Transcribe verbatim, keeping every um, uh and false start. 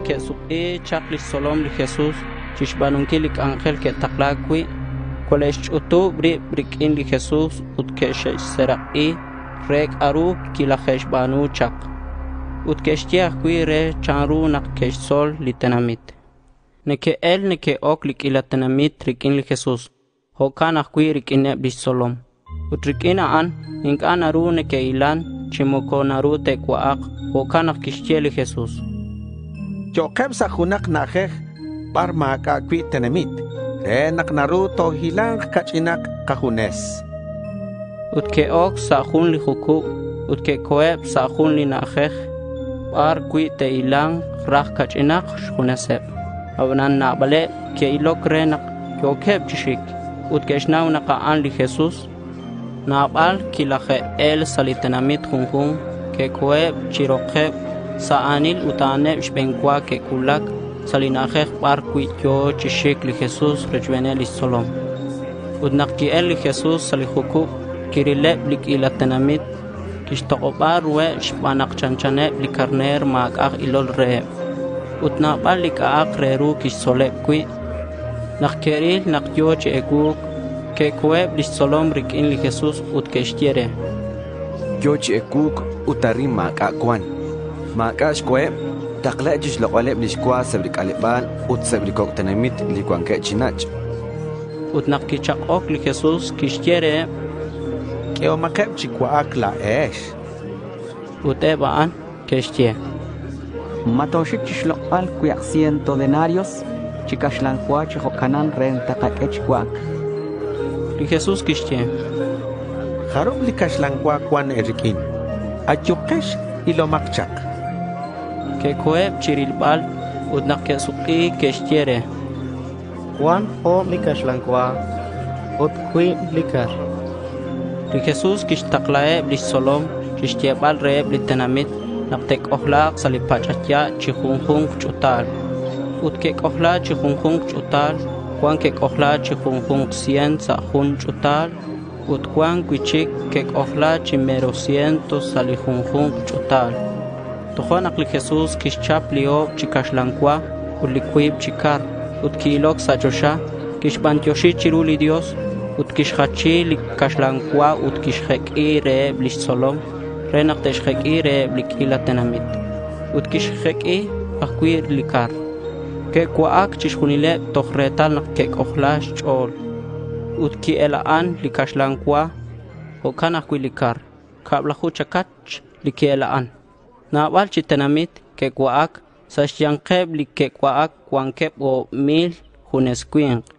que su e chakli solom li Jesús chishbanunkilik ángel que taklakwi kolesh utu bri brikin li Jesús utkesh seraqi rek aru kilajesh banu chak utkeshtia kwi re chanru nakkesh sol litenamit neke el neke ok lik ilatenamit rikin li Jesús hokan akwi rikin bisolom utrikina an inkan aru neke ilan chimoko naru tekwaak hokan akishtie li Jesús yo kemsa hunak najej par maka kwi tenemit renak naru tohilang kachinak kahunes utke ok sahun li huku utke koeb sahun li najej par kwi te ilang rah kachinak shunesep awanan nabale ke ilok renak yo keb chishik utke shnaw nakaan li Jesús nabal kilaje el salitenamit hunhun ke koeb chirokeb saanil utane shbenkwa ke kulak salinajej par kwi yo chishik li Jesús rejvenel solom udnaki el li Jesús salihuku kirileb lik ilatenamit kishtoqobar we shbanak chanchane li karner maak ilol re utnabal lik aak reru kishsoleb kwi nakkeril nakyo che eguk ke koeb li solom rikin li Jesús utkeshtiere yo che eguk utarim maak akwan maakash koeb takla jish loqaleb lishkwa sabrik aliban ut sabrikok tenamit likwanke chinach utnak kichaqok li Jesús kishtiere que o makeb chikwaak la esh utebaan keshtie matoshik chishlokal kuyak ciento denarios chikashlanqua chihokanan renta kakechkwak li Jesús kishtie harub likashlankwa kwan erikin ayukesh ilomakchak que koeb chirilbal utnak ke suqi keshtiere Juan o likashlankwa ut kwi likar li Jesús kishtaklae blisolom kishtiebal re blitenamit naktek ohlaq salipachatya chihunhung chutal utkek ohla chihunhung chutal Juan kek ohla chihunhung cien sa hun chutal utkuan kwichik kek ohla chimero ciento salihunhung chutal tojonak li Jesús kishchap lio chikashlankwa ulikwib chikar utkilok sachosha kishbantyoshi chiruli Dios utkishhachi likashlankwa utkishheki re blisolom renak teshheki re blikilatenamit utkishheki akwir likar ke kwaak chishunile tohretal nak kek ohlash chol utki elaan likashlankwa hokan akwi likar kablahu chakach likielaan nabal chitenamit ke kwaak sashyankeb likek kwaak kwankeb o mil hunesquien